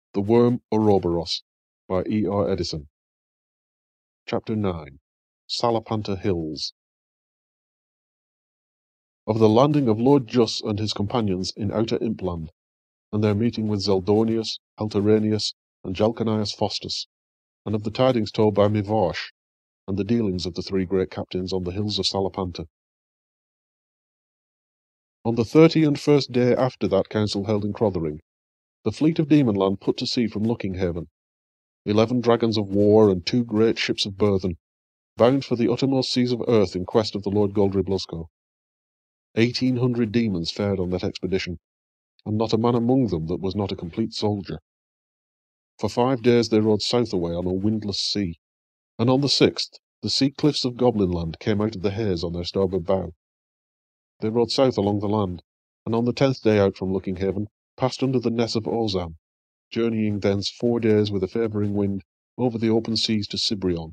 The Worm Ouroboros by E. R. Edison. Chapter 9. Salapanta Hills. Of the landing of Lord Juss and his companions in Outer Impland, and their meeting with Zeldonius, Alteranius, and Jalcanius Faustus, and of the tidings told by Mivarch, and the dealings of the three great captains on the hills of Salapanta. On the 31st day after that council held in Crothering, the fleet of Demonland put to sea from Looking Haven, 11 dragons of war and 2 great ships of burthen, bound for the uttermost seas of earth in quest of the Lord Goldry Blusco. 1800 demons fared on that expedition, and not a man among them that was not a complete soldier. For 5 days they rode southaway on a windless sea, and on the 6th the sea cliffs of Goblinland came out of the haze on their starboard bow. They rode south along the land, and on the 10th day out from Looking Haven passed under the Ness of Ozam, journeying thence 4 days with a favouring wind over the open seas to Cibrion.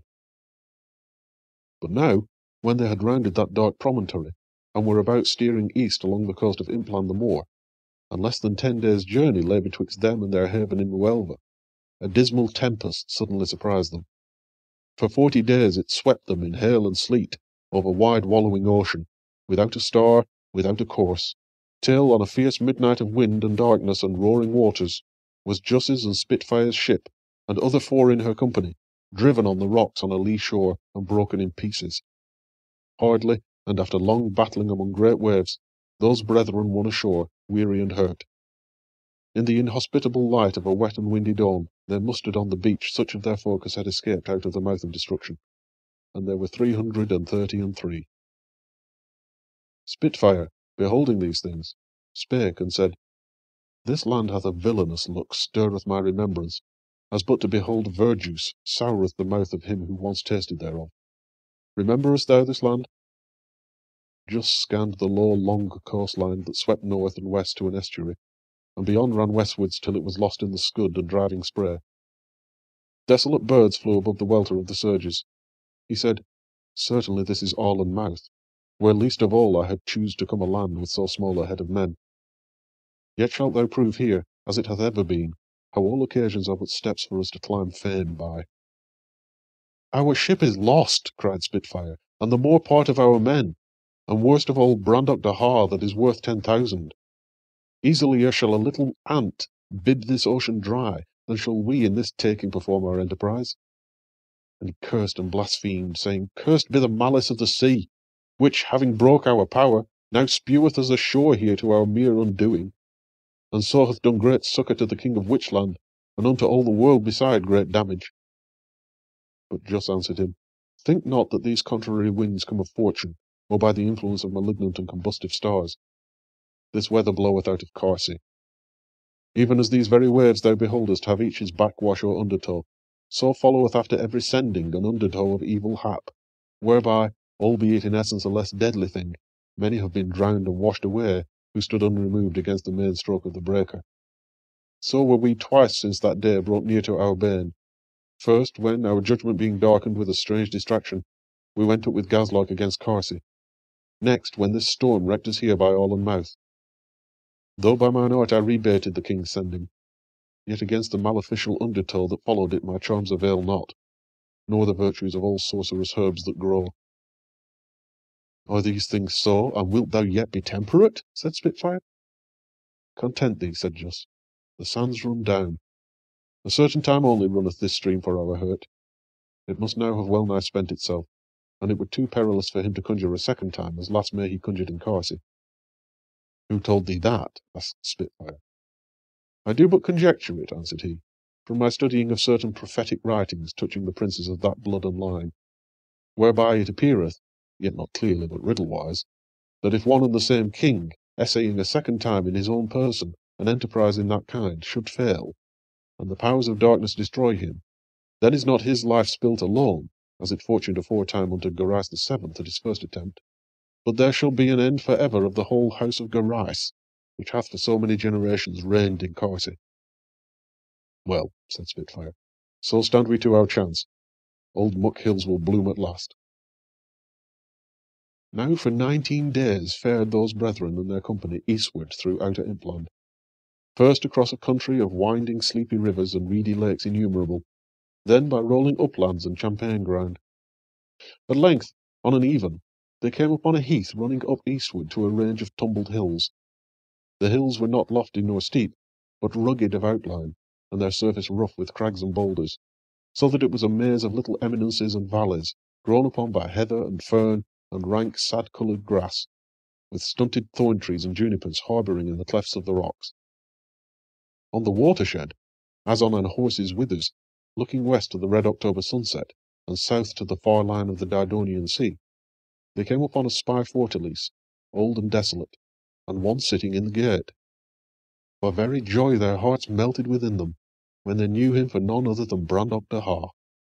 But now, when they had rounded that dark promontory, and were about steering east along the coast of Impland the Moor, and less than 10 days' journey lay betwixt them and their haven in Muelva, a dismal tempest suddenly surprised them. For 40 days it swept them in hail and sleet over wide wallowing ocean, without a star, without a course, till on a fierce midnight of wind and darkness and roaring waters was Juss's and Spitfire's ship, and other 4 in her company, driven on the rocks on a lee shore and broken in pieces. Hardly, and after long battling among great waves, those brethren won ashore, weary and hurt. In the inhospitable light of a wet and windy dawn, there mustered on the beach such of their folk as had escaped out of the mouth of destruction, and there were 333. Spitfire, beholding these things, spake and said, This land hath a villainous look stirreth my remembrance, as but to behold verjuice soureth the mouth of him who once tasted thereof. Rememberest thou this land? Juss scanned the low, long coastline that swept north and west to an estuary, and beyond ran westwards till it was lost in the scud and driving spray. Desolate birds flew above the welter of the surges. He said, Certainly this is Arlen Mouth, where least of all I had choose to come a land with so small a head of men. Yet shalt thou prove here, as it hath ever been, how all occasions are but steps for us to climb fame by. Our ship is lost, cried Spitfire, and the more part of our men, and worst of all Brandok Dahar that is worth 10,000. Easilier shall a little ant bid this ocean dry, than shall we in this taking perform our enterprise. And he cursed and blasphemed, saying, Cursed be the malice of the sea, which, having broke our power, now speweth us ashore here to our mere undoing, and so hath done great succour to the king of Witchland, and unto all the world beside great damage. But Juss answered him, Think not that these contrary winds come of fortune, or by the influence of malignant and combustive stars. This weather bloweth out of Carsey. Even as these very waves thou beholdest have each his backwash or undertow, so followeth after every sending an undertow of evil hap, whereby, albeit in essence a less deadly thing, many have been drowned and washed away who stood unremoved against the main stroke of the breaker. So were we twice since that day brought near to our bane. First, when, our judgment being darkened with a strange distraction, we went up with Gazlog against Carsey. Next, when this storm wrecked us here by Arlen Mouth. Though by mine art I rebated the king's sending, yet against the maleficial undertow that followed it my charms avail not, nor the virtues of all sorcerous herbs that grow. Are these things so, and wilt thou yet be temperate? Said Spitfire. Content thee, said Juss. The sands run down. A certain time only runneth this stream for our hurt. It must now have well nigh spent itself, and it were too perilous for him to conjure a second time, as last May he conjured in Carsey. Who told thee that? Asked Spitfire. I do but conjecture it, answered he, from my studying of certain prophetic writings touching the princes of that blood and line, whereby it appeareth, yet not clearly but riddle-wise, that if one and the same king, essaying a second time in his own person an enterprise in that kind, should fail, and the powers of darkness destroy him, then is not his life spilt alone, as it fortuned aforetime unto Garais the Seventh at his first attempt, but there shall be an end for ever of the whole house of Garais, which hath for so many generations reigned in Carsey. Well, said Spitfire, so stand we to our chance. Old Muck Hills will bloom at last. Now for 19 days fared those brethren and their company eastward through Outer Impland. first across a country of winding sleepy rivers and reedy lakes innumerable, then by rolling uplands and champaign ground. At length, on an even, they came upon a heath running up eastward to a range of tumbled hills. The hills were not lofty nor steep, but rugged of outline, and their surface rough with crags and boulders, so that it was a maze of little eminences and valleys, grown upon by heather and fern and rank sad-coloured grass, with stunted thorn trees and junipers harbouring in the clefts of the rocks. On the watershed, as on an horse's withers, looking west to the red October sunset, and south to the far line of the Dardonian Sea, they came upon a spy fortalice, old and desolate, and one sitting in the gate. For very joy their hearts melted within them, when they knew him for none other than Brandok de Ha.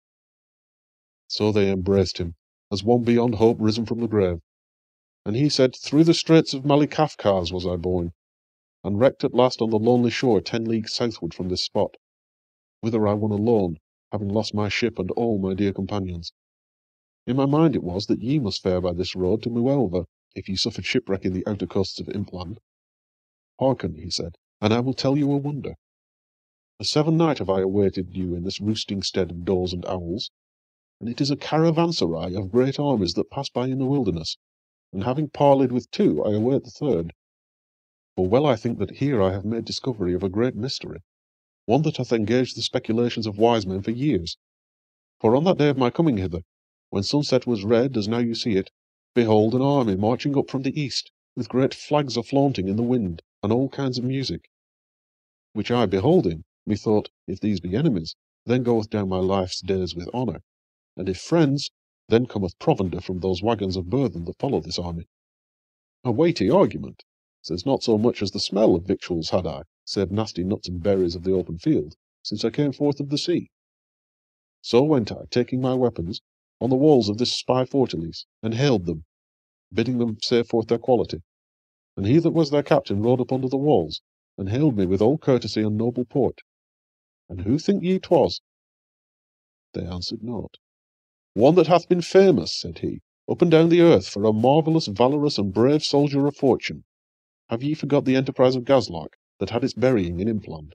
So they embraced him, as one beyond hope risen from the grave. And he said, Through the straits of Malikafkaz was I born, and wrecked at last on the lonely shore 10 leagues southward from this spot, whither I won alone, having lost my ship and all my dear companions. In my mind it was that ye must fare by this road to Muelva, if ye suffered shipwreck in the outer coasts of Impland. Hearken, he said, and I will tell you a wonder. A 7 night have I awaited you in this roosting stead of daws and owls, and it is a caravanserai of great armies that pass by in the wilderness, and having parleyed with 2, I await the 3rd. For well I think that here I have made discovery of a great mystery, one that hath engaged the speculations of wise men for years. For on that day of my coming hither, when sunset was red as now you see it, behold an army marching up from the east, with great flags a-flaunting in the wind, and all kinds of music. Which I beholding, methought, if these be enemies, then goeth down my life's days with honour, and if friends, then cometh provender from those waggons of burthen that follow this army. A weighty argument, since not so much as the smell of victuals had I, save nasty nuts and berries of the open field, since I came forth of the sea. So went I, taking my weapons, on the walls of this spy fortalice, and hailed them, bidding them say forth their quality. And he that was their captain rode up under the walls, and hailed me with all courtesy and noble port. And who think ye 'twas? They answered not. One that hath been famous, said he, up and down the earth for a marvellous, valorous, and brave soldier of fortune. Have ye forgot the enterprise of Gazlark, that had its burying in Impland?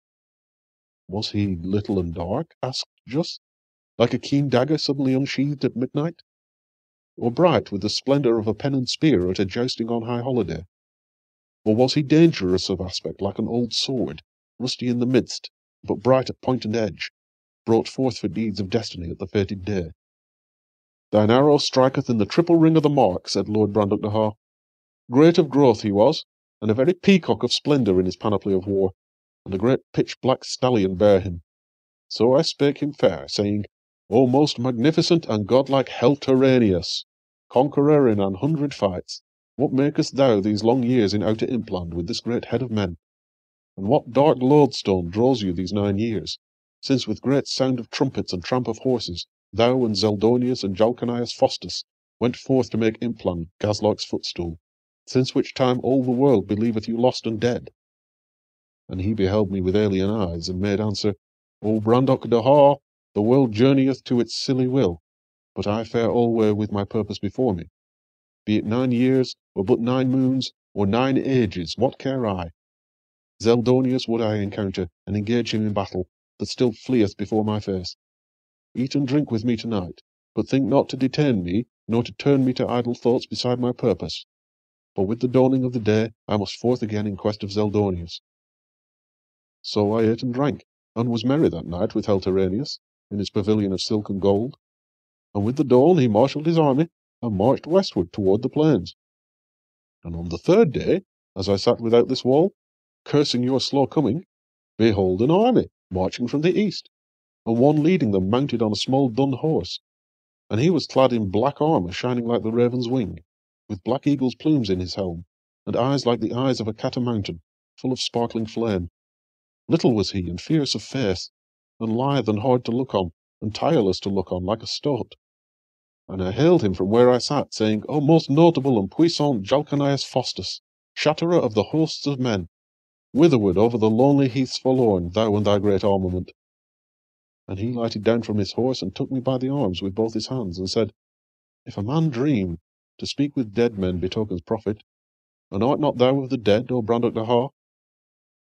Was he little and dark? Asked Just, like a keen dagger suddenly unsheathed at midnight? Or bright with the splendour of a pen and spear at a jousting on high holiday? Or was he dangerous of aspect like an old sword, rusty in the midst, but bright at point and edge, brought forth for deeds of destiny at the fated day? Thine arrow striketh in the triple ring of the mark, said Lord Brandok de Ha. Great of growth he was, and a very peacock of splendour in his panoply of war, and a great pitch-black stallion bare him. So I spake him fair, saying, O most magnificent and godlike Helteranius, conqueror in 100 fights, what makest thou these long years in outer Impland with this great head of men? And what dark lodestone draws you these 9 years, since with great sound of trumpets and tramp of horses, thou and Zeldonius and Jalcanius Faustus went forth to make Impland Gazlark's footstool, since which time all the world believeth you lost and dead? And he beheld me with alien eyes, and made answer, O Brandok de Ha, the world journeyeth to its silly will, but I fare alway with my purpose before me. Be it 9 years, or but 9 moons, or 9 ages, what care I? Zeldonius would I encounter, and engage him in battle, that still fleeth before my face. Eat and drink with me tonight, but think not to detain me, nor to turn me to idle thoughts beside my purpose. For with the dawning of the day I must forth again in quest of Zeldonius. So I ate and drank, and was merry that night with Helteranius, in his pavilion of silk and gold. And with the dawn he marshalled his army, and marched westward toward the plains. And on the 3rd day, as I sat without this wall, cursing your slow coming, behold an army marching from the east, and one leading them mounted on a small dun horse. And he was clad in black armour shining like the raven's wing, with black eagle's plumes in his helm, and eyes like the eyes of a catamountain, full of sparkling flame. Little was he, and fierce of face, and lithe and hard to look on, and tireless to look on, like a stoat. And I hailed him from where I sat, saying, O most notable and puissant Jalcanius Faustus, shatterer of the hosts of men, whitherward over the lonely heaths forlorn, thou and thy great armament? And he lighted down from his horse, and took me by the arms with both his hands, and said, If a man dream, to speak with dead men betokens profit, and art not thou of the dead, O Brandok de Ha?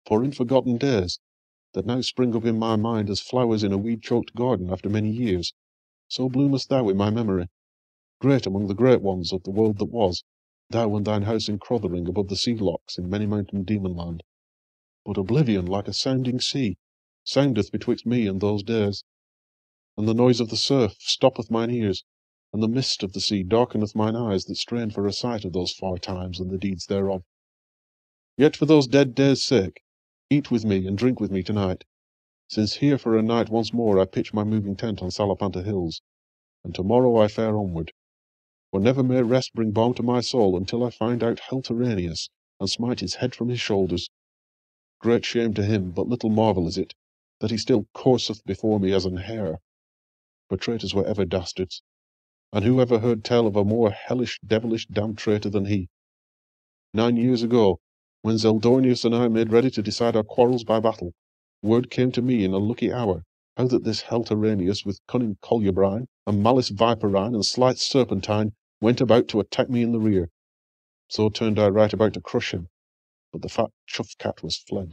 for in forgotten days, that now spring up in my mind as flowers in a weed-choked garden after many years, so bloomest thou in my memory, great among the great ones of the world that was, thou and thine house in Crothering above the sea locks in many mountain demon land. But oblivion, like a sounding sea, soundeth betwixt me and those days, and the noise of the surf stoppeth mine ears, and the mist of the sea darkeneth mine eyes that strain for a sight of those far times and the deeds thereof. Yet for those dead days' sake, eat with me and drink with me tonight, since here for a night once more I pitch my moving tent on Salapanta hills, and tomorrow I fare onward, for never may rest bring balm to my soul until I find out Helteranius, and smite his head from his shoulders. Great shame to him, but little marvel is it, that he still courseth before me as an hare. For traitors were ever dastards, and who ever heard tell of a more hellish, devilish, damned traitor than he? 9 years ago, when Zeldornius and I made ready to decide our quarrels by battle, word came to me in a lucky hour, how that this Helteranius with cunning Collubrine, and malice viperine, and slight serpentine, went about to attack me in the rear. So turned I right about to crush him, but the fat chuff-cat was fled.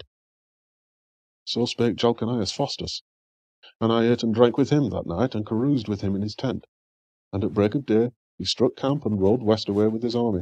So spake Jalcanius Faustus, and I ate and drank with him that night, and caroused with him in his tent, and at break of day he struck camp and rode west away with his army.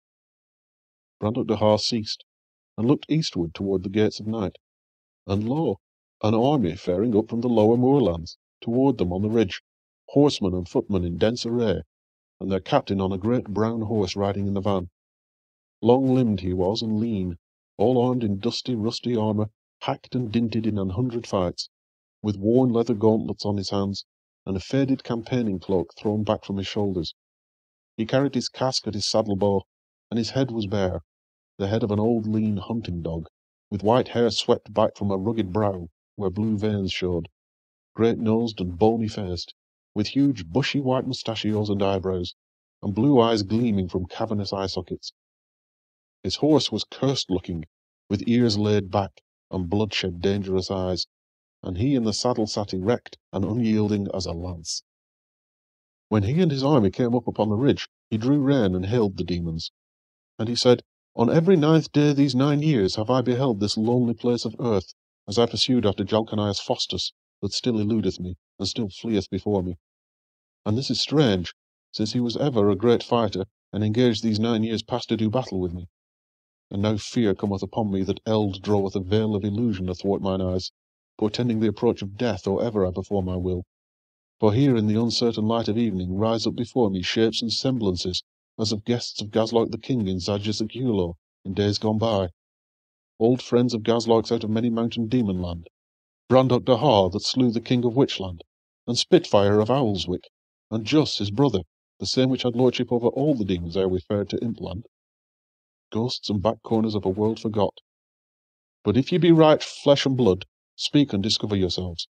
Brandok Dahar ceased, and looked eastward toward the gates of night, and lo, an army faring up from the lower moorlands, toward them on the ridge, horsemen and footmen in dense array, and their captain on a great brown horse riding in the van. Long-limbed he was and lean, all armed in dusty, rusty armour, hacked and dinted in 100 fights, with worn leather gauntlets on his hands, and a faded campaigning cloak thrown back from his shoulders. He carried his casque at his saddle-bow, and his head was bare, the head of an old lean hunting dog, with white hair swept back from a rugged brow, where blue veins showed, great-nosed and bony-faced, with huge bushy white mustachios and eyebrows, and blue eyes gleaming from cavernous eye-sockets. His horse was cursed-looking, with ears laid back, and bloodshot dangerous eyes, and he in the saddle sat erect and unyielding as a lance. When he and his army came up upon the ridge, he drew rein and hailed the demons. And he said, On every 9th day these 9 years have I beheld this lonely place of earth, as I pursued after Jalcanius Faustus, that still eludeth me, and still fleeth before me. And this is strange, since he was ever a great fighter, and engaged these 9 years past to do battle with me. And now fear cometh upon me that eld draweth a veil of illusion athwart mine eyes, portending the approach of death or ever I perform my will. For here in the uncertain light of evening rise up before me shapes and semblances, as of guests of Gazloik the king in Zagisaculo in days gone by, old friends of Gazloik's out of many mountain demon land, Brandok Dahar that slew the king of Witchland, and Spitfire of Owlswick, and Jus his brother, the same which had lordship over all the demons ere we fared to Impland. Ghosts and back corners of a world forgot. But if ye be right flesh and blood, speak and discover yourselves.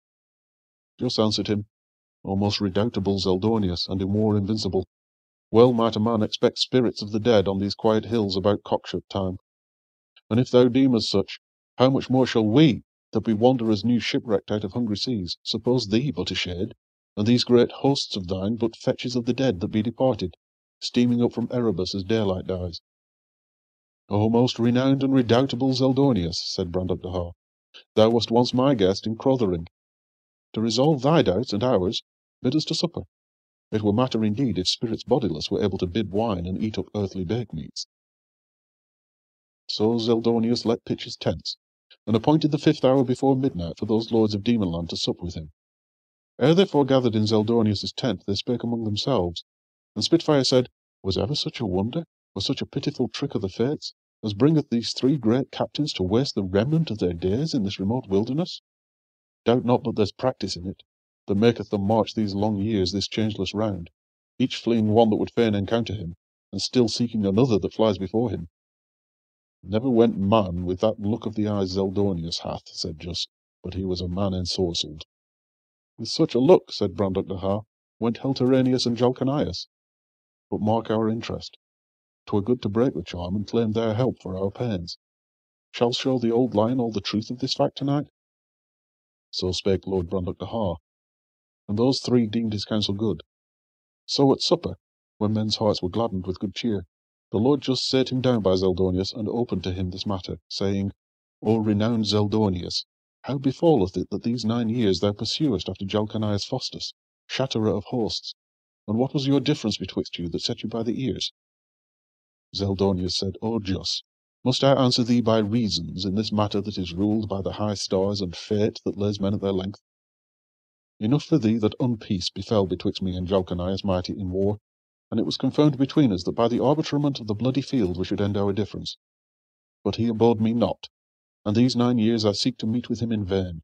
Jus answered him, O most redoubtable Zeldornius, and in war invincible, well might a man expect spirits of the dead on these quiet hills about cockshut time. And if thou deem as such, how much more shall we, that be wanderers new shipwrecked out of hungry seas, suppose thee but a shade, and these great hosts of thine but fetches of the dead that be departed, steaming up from Erebus as daylight dies? O most renowned and redoubtable Zeldornius, said Brandok Dahar, thou wast once my guest in Crothering. To resolve thy doubts and ours, bid us to supper. It were matter indeed if spirits bodiless were able to bid wine and eat up earthly bake-meats. So Zeldornius let pitch his tents, and appointed the 5th hour before midnight for those lords of Demonland to sup with him. Ere they foregathered in Zeldornius's tent, they spake among themselves, and Spitfire said, Was ever such a wonder, or such a pitiful trick of the fates, as bringeth these 3 great captains to waste the remnant of their days in this remote wilderness? Doubt not but there's practice in it, that maketh them march these long years this changeless round, each fleeing one that would fain encounter him, and still seeking another that flies before him. Never went man with that look of the eyes Zeldornius hath, said Jus, but he was a man ensorcelled. With such a look, said Brandok Dahar, went Helteranius and Jalcanius. But mark our interest. 'Twere good to break the charm and claim their help for our pains. Shall show the old lion all the truth of this fact tonight? So spake Lord Brandok Dahar, and those 3 deemed his counsel good. So at supper, when men's hearts were gladdened with good cheer, the Lord just sate him down by Zeldornius and opened to him this matter, saying, O renowned Zeldonius, how befalleth it that these 9 years thou pursuest after Jalcanius Faustus, shatterer of hosts? And what was your difference betwixt you that set you by the ears? Zeldonius said, O Jus, must I answer thee by reasons in this matter that is ruled by the high stars and fate that lays men at their length? Enough for thee that unpeace befell betwixt me and Jalcanius mighty in war, and it was confirmed between us that by the arbitrament of the bloody field we should end our difference. But he abode me not, and these 9 years I seek to meet with him in vain.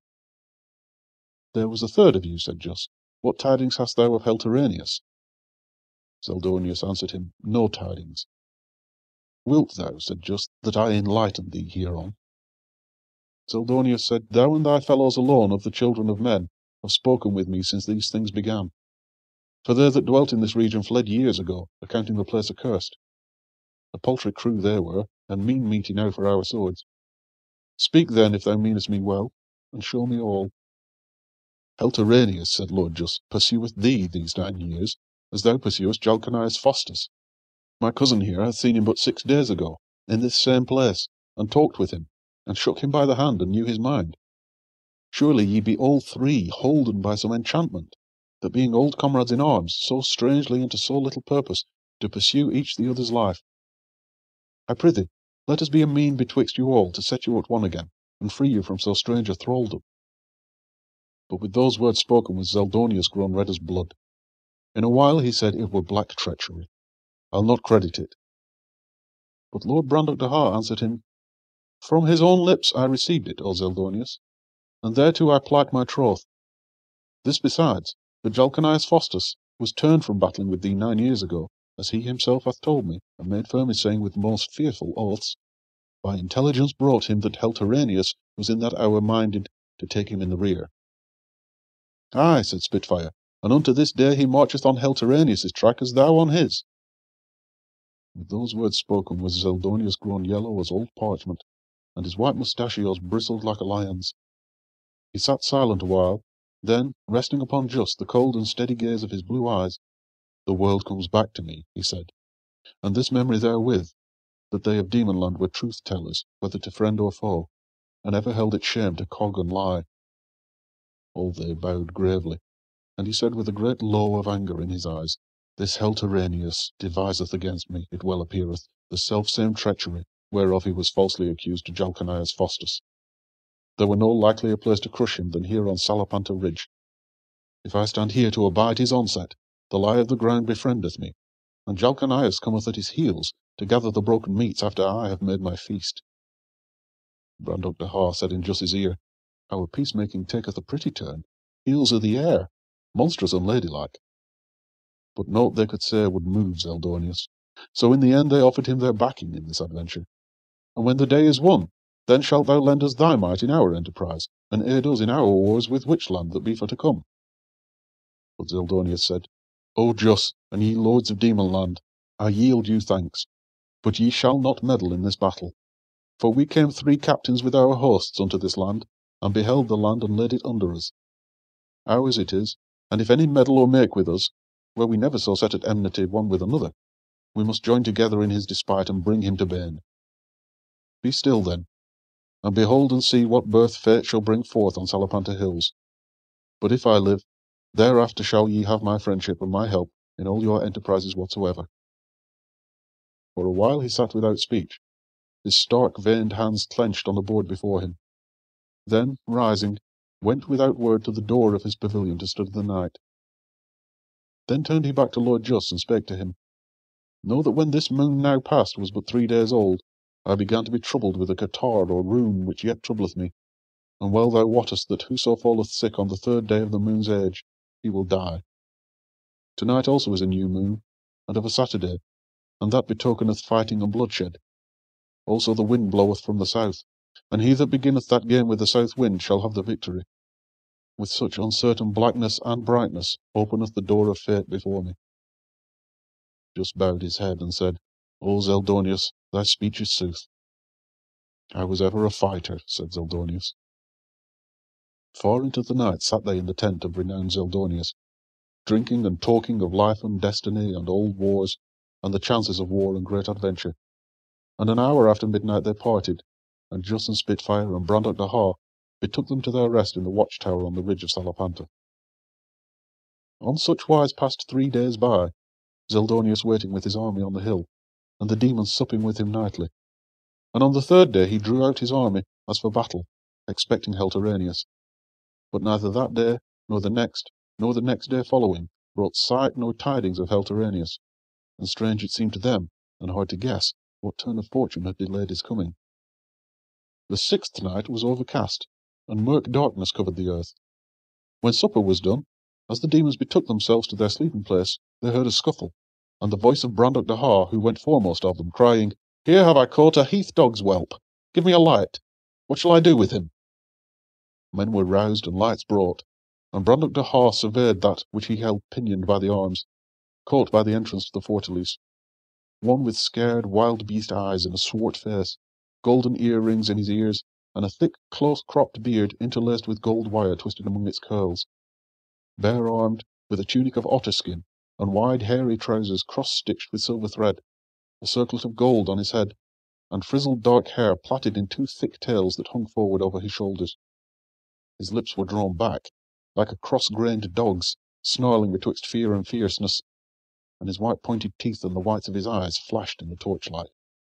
There was a third of you, said Jus. What tidings hast thou of Helteranius? Zeldonius answered him, No tidings. Wilt thou, said Jus, that I enlighten thee hereon? Zeldonius said, Thou and thy fellows alone of the children of men have spoken with me since these things began. For they that dwelt in this region fled years ago, accounting the place accursed. A paltry crew they were, and mean meat enow for our swords. Speak then, if thou meanest me well, and show me all. Helteranius, said Lord Jus, pursueth thee these 9 years, as thou pursuest Jalcanius Faustus. My cousin here hath seen him but 6 days ago, in this same place, and talked with him, and shook him by the hand, and knew his mind. Surely ye be all three holden by some enchantment, that being old comrades in arms, so strangely and to so little purpose, do pursue each the other's life. I prithee, let us be a mean betwixt you all to set you at one again, and free you from so strange a thraldom. But with those words spoken was Zeldonius grown red as blood. In a while he said it were black treachery. I'll not credit it. But Lord Brandok de Har answered him, From his own lips I received it, O Zeldonius, and thereto I plight my troth. This besides, that Jalcanius Faustus was turned from battling with thee 9 years ago, as he himself hath told me, and made firmly saying with most fearful oaths, by intelligence brought him that Helteranius was in that hour minded to take him in the rear. Ay, said Spitfire, and unto this day he marcheth on Helteranius' track as thou on his. With those words spoken was Zeldonius grown yellow as old parchment, and his white mustachios bristled like a lion's. He sat silent a while, then, resting upon Jus the cold and steady gaze of his blue eyes, The world comes back to me, he said, and this memory therewith, that they of Demonland were truth-tellers, whether to friend or foe, and ever held it shame to cog and lie. All they bowed gravely, and he said with a great lowe of anger in his eyes, This Helteranius deviseth against me, it well appeareth, the selfsame treachery, whereof he was falsely accused to Jalcanius Faustus. There were no likelier place to crush him than here on Salapanta Ridge. If I stand here to abide his onset, the lie of the ground befriendeth me, and Jalcanius cometh at his heels to gather the broken meats after I have made my feast. Brandok de Har said in Jus's ear, Our peacemaking taketh a pretty turn, heels o' the air, monstrous unladylike. But naught they could say would move Zeldonius, so in the end they offered him their backing in this adventure. And when the day is won, then shalt thou lend us thy might in our enterprise, and aid us in our wars with Witchland that be for to come. But Zeldonius said, O Jus, and ye lords of Demonland, I yield you thanks, but ye shall not meddle in this battle. For we came 3 captains with our hosts unto this land, and beheld the land and laid it under us. Ours it is, and if any meddle or make with us, where we never so set at enmity one with another, we must join together in his despite and bring him to bane. Be still then, and behold and see what birth fate shall bring forth on Salapanta hills. But if I live, thereafter shall ye have my friendship and my help in all your enterprises whatsoever. For a while he sat without speech, his stark veined hands clenched on the board before him. Then, rising, went without word to the door of his pavilion to study the night. Then turned he back to Lord Jus and spake to him, Know that when this moon now past was but 3 days old, I began to be troubled with a catarrh or rheum which yet troubleth me, and well thou wottest that whoso falleth sick on the 3rd day of the moon's age, he will die. To-night also is a new moon, and of a Saturday, and that betokeneth fighting and bloodshed. Also the wind bloweth from the south, and he that beginneth that game with the south wind shall have the victory. With such uncertain blackness and brightness openeth the door of fate before me. Jus bowed his head and said, O Zeldonius, thy speech is sooth. I was ever a fighter, said Zeldonius. Far into the night sat they in the tent of renowned Zeldonius, drinking and talking of life and destiny and old wars, and the chances of war and great adventure. And an hour after midnight they parted, and Juss and Spitfire and Brandok the Har betook them to their rest in the watchtower on the ridge of Salopanta. On such wise passed 3 days by, Zeldonius waiting with his army on the hill, and the demons supping with him nightly. And on the 3rd day he drew out his army as for battle, expecting Heltoranius. But neither that day, nor the next day following, brought sight nor tidings of Heltoranius, and strange it seemed to them, and hard to guess, what turn of fortune had delayed his coming. The 6th night was overcast, and murk darkness covered the earth. When supper was done, as the demons betook themselves to their sleeping place, they heard a scuffle, and the voice of Brandok the Har, who went foremost of them, crying, "Here have I caught a heath-dog's whelp. Give me a light. What shall I do with him?" Men were roused and lights brought, and Brandok the Har surveyed that which he held pinioned by the arms, caught by the entrance to the fortalice. One with scared wild-beast eyes and a swart face, golden ear-rings in his ears, and a thick, close-cropped beard interlaced with gold wire twisted among its curls. Bare-armed, with a tunic of otter-skin, and wide hairy trousers cross-stitched with silver thread, a circlet of gold on his head, and frizzled dark hair plaited in 2 thick tails that hung forward over his shoulders. His lips were drawn back, like a cross-grained dog's, snarling betwixt fear and fierceness, and his white pointed teeth and the whites of his eyes flashed in the torchlight.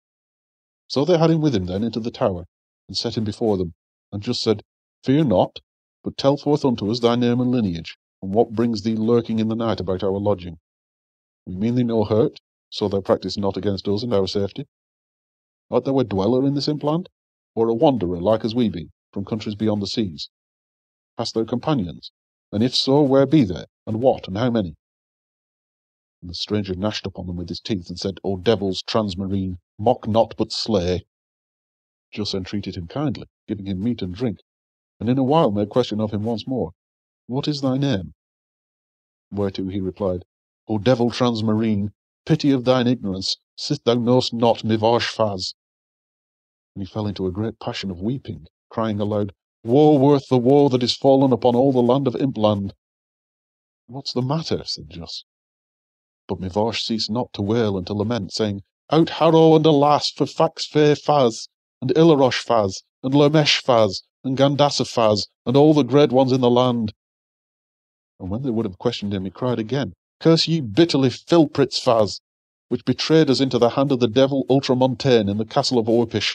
So they had him with him then into the tower, and set him before them, and just said, "Fear not, but tell forth unto us thy name and lineage, and what brings thee lurking in the night about our lodging. We mean thee no hurt, so thou practise not against us and our safety. Art thou a dweller in this implant, or a wanderer like as we be, from countries beyond the seas? Hast thou companions? And if so, where be they, and what, and how many?" And the stranger gnashed upon them with his teeth, and said, "O devils transmarine, mock not but slay." Juss entreated him kindly, giving him meat and drink, and in a while made question of him once more, "What is thy name?" Whereto he replied, "O devil transmarine, pity of thine ignorance, sith thou know'st not Mivarsh-Faz." And he fell into a great passion of weeping, crying aloud, "Woe worth the woe that is fallen upon all the land of Impland." "What's the matter?" said Juss. But Mivarsh ceased not to wail and to lament, saying, "Out Harrow and alas for Fax-Fe-Faz, and Ilarosh-Faz, and Lermesh-Faz, and Gandasa-Faz, and all the great ones in the land." And when they would have questioned him, he cried again, "Curse ye bitterly Filpritz-Faz, which betrayed us into the hand of the devil Ultramontane in the castle of Orpish."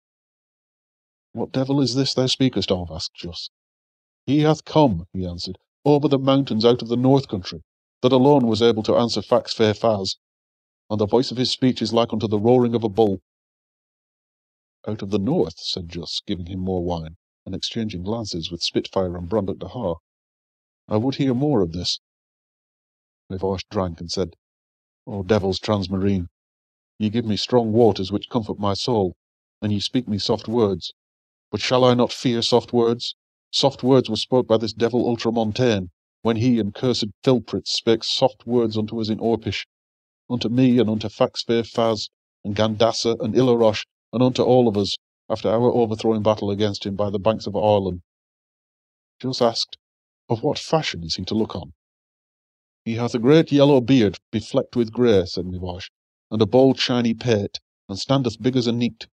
"What devil is this thou speakest of?" asked Juss. "He hath come," he answered, "over the mountains out of the north country, that alone was able to answer Fax-Fe-Faz, and the voice of his speech is like unto the roaring of a bull." "Out of the north," said Juss, giving him more wine, and exchanging glances with Spitfire and Brandok the Har. "I would hear more of this." Mivarsh drank and said, "O devils transmarine, ye give me strong waters which comfort my soul, and ye speak me soft words. But shall I not fear soft words? Soft words were spoke by this devil Ultramontane, when he and cursed Filpritz spake soft words unto us in Orpish, unto me and unto Fax-Fe-Faz, and Gandasa and Ilarosh, and unto all of us, after our overthrowing battle against him by the banks of Arlen." Juss asked, "Of what fashion is he to look on?" "He hath a great yellow beard beflecked with grey," said Mivarsh, "and a bold shiny pate, and standeth big as a neat."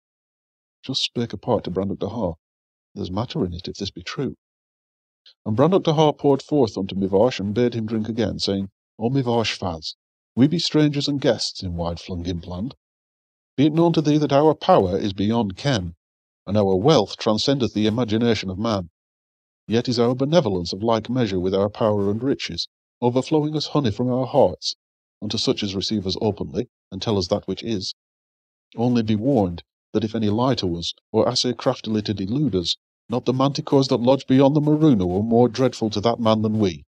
Juss spake apart to Brandok the Har, "There's matter in it, if this be true." And Brandok the Har poured forth unto Mivarsh, and bade him drink again, saying, "O Mivarsh-Faz, we be strangers and guests in wide-flung Impland. Be it known to thee that our power is beyond ken, and our wealth transcendeth the imagination of man. Yet is our benevolence of like measure with our power and riches, overflowing as honey from our hearts, unto such as receive us openly, and tell us that which is. Only be warned, that if any lie to us, or assay craftily to delude us, not the manticores that lodge beyond the Maruna are more dreadful to that man than we."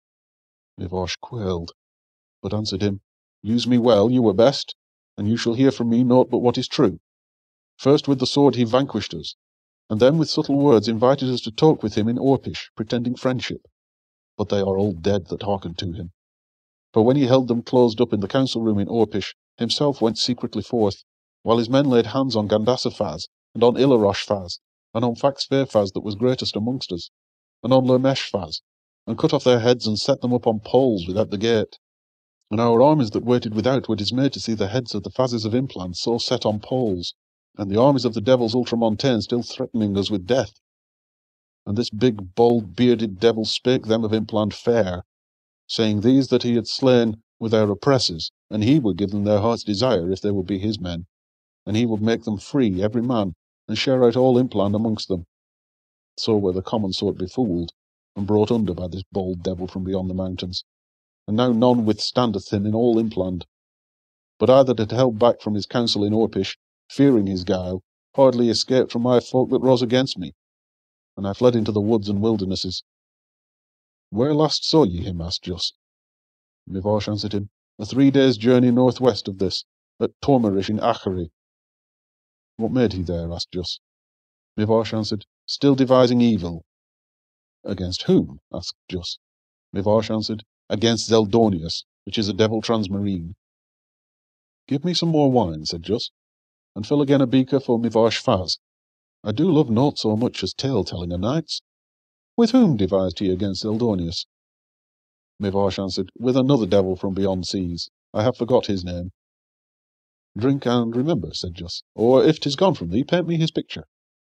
Mivarsh quailed, but answered him, "Use me well, you were best, and you shall hear from me naught but what is true. First with the sword he vanquished us, and then with subtle words invited us to talk with him in Orpish, pretending friendship. But they are all dead that hearkened to him. For when he held them closed up in the council room in Orpish, himself went secretly forth, while his men laid hands on Gandasa-Faz, and on Ilarosh-Faz, and on Fax-Fe-Faz that was greatest amongst us, and on Lermesh-Faz, and cut off their heads and set them up on poles without the gate. And our armies that waited without were dismayed to see the heads of the Fazes of Impland so set on poles, and the armies of the devils ultramontane still threatening us with death. And this big, bold, bearded devil spake them of Impland fair, saying these that he had slain were their oppressors, and he would give them their heart's desire if they would be his men, and he would make them free, every man, and share out all Impland amongst them. So were the common sort befooled, and brought under by this bold devil from beyond the mountains, and now none withstandeth him in all Impland. But I that had held back from his counsel in Orpish, fearing his guile, hardly escaped from my folk that rose against me, and I fled into the woods and wildernesses. Where last saw ye him? Asked Just. Mivosh answered him, a 3 days' journey northwest of this, at Tormerish in Achary. What made he there? Asked Just. Mivosh answered, still devising evil. Against whom? Asked Just. Mivosh answered, against Zeldonius, which is a devil transmarine. Give me some more wine, said Just, and fill again a beaker for Mivosh Faz. I do love naught so much as tale-telling o' nights. With whom devised he against Zeldonius? Mivosh answered, with another devil from beyond seas. I have forgot his name. Drink and remember, said Just, or if 'tis gone from thee, paint me his picture.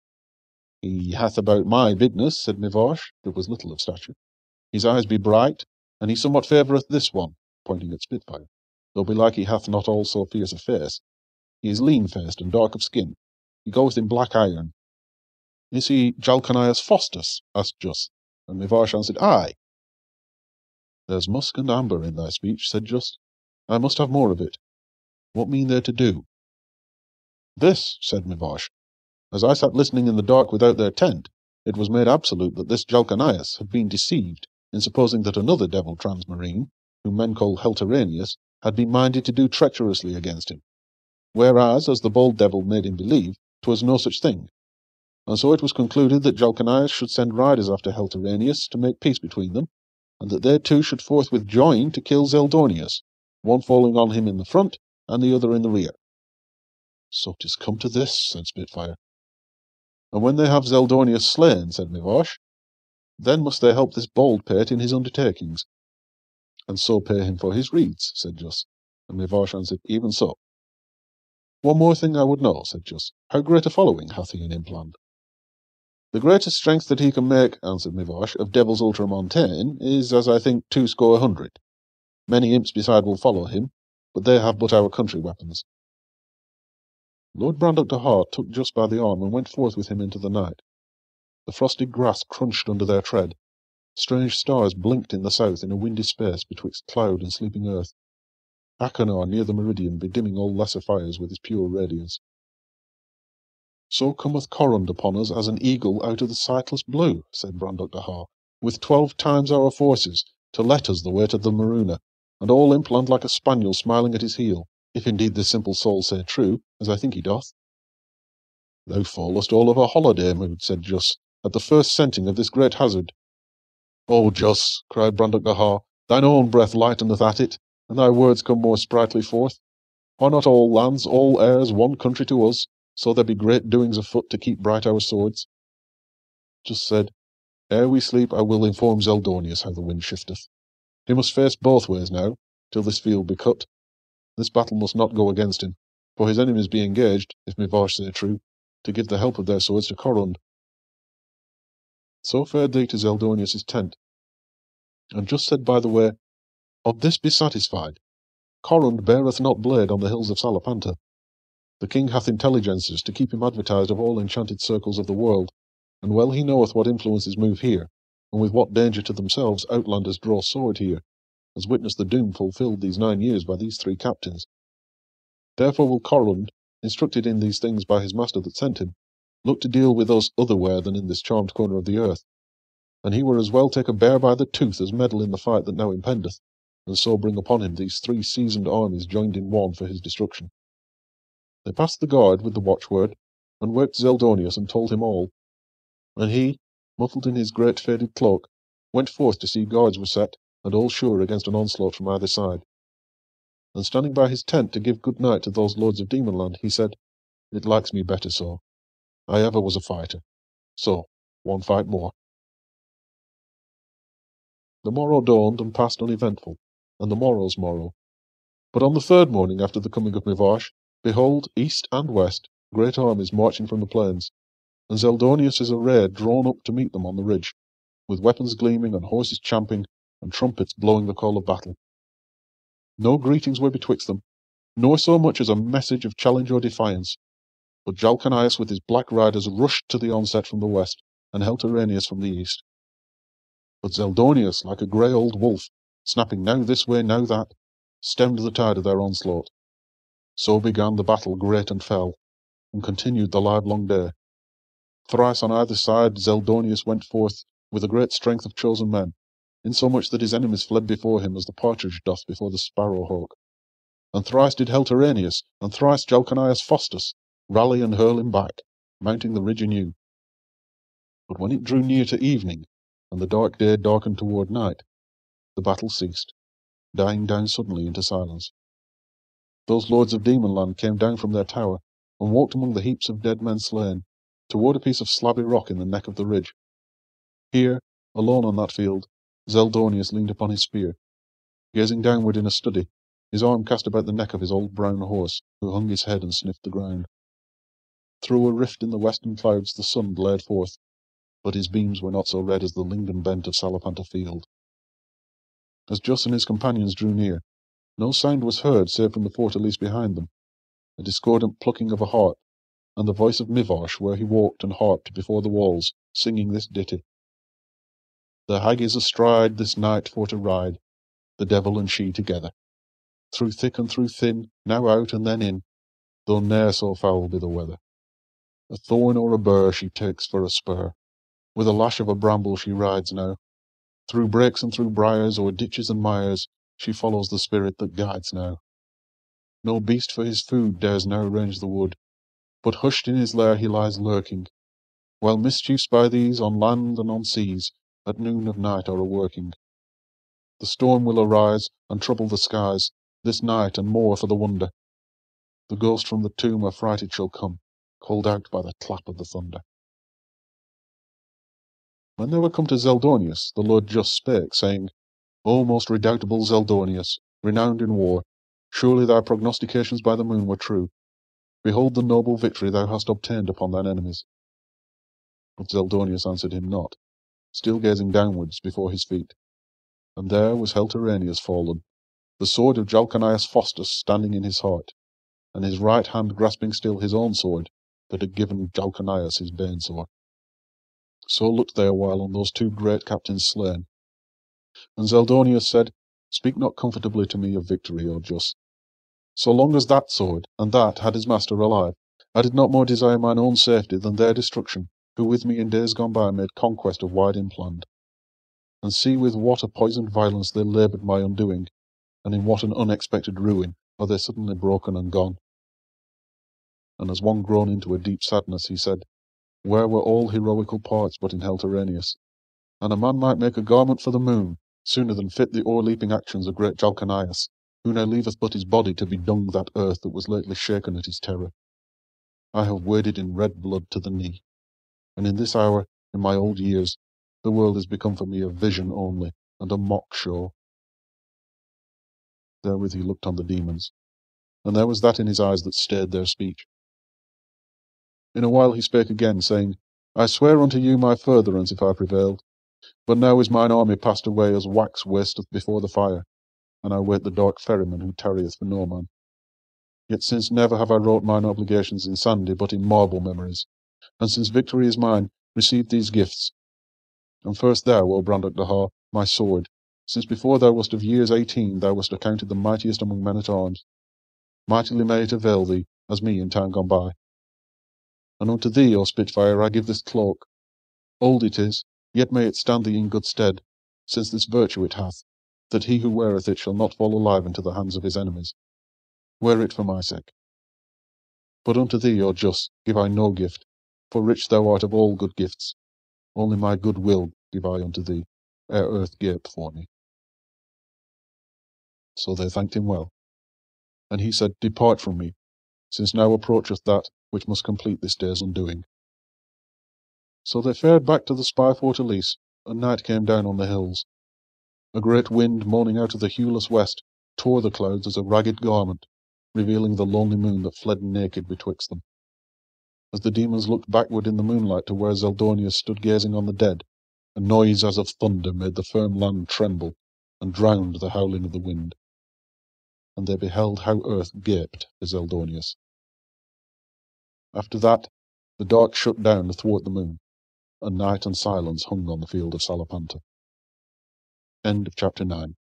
He hath about my bigness, said Mivosh, that was little of stature. His eyes be bright, and he somewhat favoureth this one, pointing at Spitfire, though belike he hath not all so fierce a face. He is lean-faced and dark of skin. He goeth in black iron. Is he Jalcanias Faustus? Asked Just, and Mivosh answered, Aye. There's musk and amber in thy speech, said Just. I must have more of it. What mean they to do? This, said Mivosh. As I sat listening in the dark without their tent, it was made absolute that this Jalcanias had been deceived in supposing that another devil transmarine, whom men call Helteranius, had been minded to do treacherously against him, whereas, as the bold devil made him believe, 'twas no such thing. And so it was concluded that Jalcanias should send riders after Helteranius to make peace between them, and that they two should forthwith join to kill Zeldonius, one falling on him in the front, and the other in the rear. So 'tis come to this, said Spitfire. And when they have Zeldonius slain, said Mivosh, then must they help this bold pate in his undertakings. And so pay him for his reeds, said Just, and Mivosh answered, even so. One more thing I would know, said Just. How great a following hath he in Impland? The greatest strength that he can make, answered Mivosh, of devils ultramontane, is, as I think, 200. Many imps beside will follow him, but they have but our country weapons. Lord Brandok de Hart took Just by the arm and went forth with him into the night. The frosty grass crunched under their tread. Strange stars blinked in the south in a windy space betwixt cloud and sleeping earth. Achenar near the meridian bedimming all lesser fires with his pure radiance. So cometh Corund upon us as an eagle out of the sightless blue, said Brandok de Hart, with 12 times our forces, to let us the weight of the Maruna, and all Impland like a spaniel smiling at his heel, if indeed this simple soul say true, as I think he doth. Thou fallest all of a holiday mood, said Just, at the first scenting of this great hazard. O Just, cried Brandok de Hart, thine own breath lighteneth at it, and thy words come more sprightly forth. Are not all lands, all airs, one country to us, so there be great doings afoot to keep bright our swords? Just said, ere we sleep I will inform Zeldonius how the wind shifteth. He must face both ways now, till this field be cut. This battle must not go against him, for his enemies be engaged, if Mivosh say true, to give the help of their swords to Corund. So fared they to Zeldonius' tent, and Just said by the way, of this be satisfied. Corund beareth not blade on the hills of Salapanta. The king hath intelligences to keep him advertised of all enchanted circles of the world, and well he knoweth what influences move here, and with what danger to themselves outlanders draw sword here, as witness the doom fulfilled these 9 years by these 3 captains. Therefore will Corund, instructed in these things by his master that sent him, look to deal with us otherwhere than in this charmed corner of the earth, and he were as well take a bear by the tooth as meddle in the fight that now impendeth, and so bring upon him these 3 seasoned armies joined in one for his destruction. They passed the guard with the watchword, and waked Zeldonius and told him all. And he, muffled in his great faded cloak, went forth to see guards were set, and all sure against an onslaught from either side. And standing by his tent to give good night to those lords of Demonland, he said, It likes me better so. I ever was a fighter. So, one fight more. The morrow dawned and passed uneventful, and the morrow's morrow. But on the 3rd morning after the coming of Mivosh, behold, east and west, great armies marching from the plains, and Zeldonius' array drawn up to meet them on the ridge, with weapons gleaming and horses champing and trumpets blowing the call of battle. No greetings were betwixt them, nor so much as a message of challenge or defiance, but Jalcanias with his black riders rushed to the onset from the west, and Heltoranius from the east. But Zeldonius, like a grey old wolf, snapping now this way, now that, stemmed the tide of their onslaught. So began the battle great and fell, and continued the livelong day. Thrice on either side Zeldonius went forth with a great strength of chosen men, insomuch that his enemies fled before him as the partridge doth before the sparrow-hawk. And thrice did Heltoranius, and thrice Jalcanias Faustus, rally and hurl him back, mounting the ridge anew. But when it drew near to evening, and the dark day darkened toward night, the battle ceased, dying down suddenly into silence. Those lords of Demonland came down from their tower, and walked among the heaps of dead men slain, toward a piece of slabby rock in the neck of the ridge. Here, alone on that field, Zeldonius leaned upon his spear, gazing downward in a study, his arm cast about the neck of his old brown horse, who hung his head and sniffed the ground. Through a rift in the western clouds the sun glared forth, but his beams were not so red as the linden bent of Salapanta field. As Juss and his companions drew near, no sound was heard save from the fortalice behind them, a discordant plucking of a harp, and the voice of Mivarsh where he walked and harped before the walls, singing this ditty: The hag is astride this night for to ride, the devil and she together, through thick and through thin, now out and then in, though ne'er so foul be the weather. A thorn or a burr she takes for a spur, with a lash of a bramble she rides now, through brakes and through briars, o'er ditches and mires, she follows the spirit that guides now. No beast for his food dares now range the wood, but hushed in his lair he lies lurking, while mischiefs by these, on land and on seas, at noon of night are a-working. The storm will arise, and trouble the skies, this night, and more for the wonder. The ghost from the tomb affrighted shall come, called out by the clap of the thunder. When they were come to Zeldonius, the Lord Juss spake, saying, O most redoubtable Zeldonius, renowned in war, surely thy prognostications by the moon were true. Behold the noble victory thou hast obtained upon thine enemies. But Zeldonius answered him not, still gazing downwards before his feet. And there was Heltoranius fallen, the sword of Jalcanias Faustus standing in his heart, and his right hand grasping still his own sword that had given Jalcanias his bane-sore. So looked they awhile on those two great captains slain. And Zeldonius said, Speak not comfortably to me of victory, O Juss. So long as that sword, and that had his master alive, I did not more desire mine own safety than their destruction, who with me in days gone by made conquest of wide inland. And see with what a poisoned violence they laboured my undoing, and in what an unexpected ruin are they suddenly broken and gone. And as one grown into a deep sadness, he said, Where were all heroical parts but in Heltoranius? And a man might make a garment for the moon, sooner than fit the o'erleaping actions of great Jalcanias, who now leaveth but his body to be dung that earth that was lately shaken at his terror. I have waded in red blood to the knee, and in this hour, in my old years, the world is become for me a vision only, and a mock show. Therewith he looked on the demons, and there was that in his eyes that stayed their speech. In a while he spake again, saying, I swear unto you my furtherance if I prevailed, but now is mine army passed away as wax wasteth before the fire, and I wait the dark ferryman who tarrieth for no man. Yet since never have I wrought mine obligations in sandy, but in marble memories, and since victory is mine, receive these gifts. And first thou, O Brandok Dahar, my sword, since before thou wast of years 18 thou wast accounted the mightiest among men-at-arms. Mightily may it avail thee, as me in time gone by. And unto thee, O Spitfire, I give this cloak. Old it is, yet may it stand thee in good stead, since this virtue it hath, that he who weareth it shall not fall alive into the hands of his enemies. Wear it for my sake. But unto thee, O Juss, give I no gift, for rich thou art of all good gifts. Only my good will give I unto thee, ere earth gape for me. So they thanked him well. And he said, Depart from me, since now approacheth that which must complete this day's undoing. So they fared back to the spy fortalice, and night came down on the hills. A great wind, moaning out of the hueless west, tore the clouds as a ragged garment, revealing the lonely moon that fled naked betwixt them. As the demons looked backward in the moonlight to where Zeldonius stood gazing on the dead, a noise as of thunder made the firm land tremble, and drowned the howling of the wind. And they beheld how earth gaped for Zeldonius. After that, the dark shut down athwart the moon, and night and silence hung on the field of Salapanta. End of chapter 9.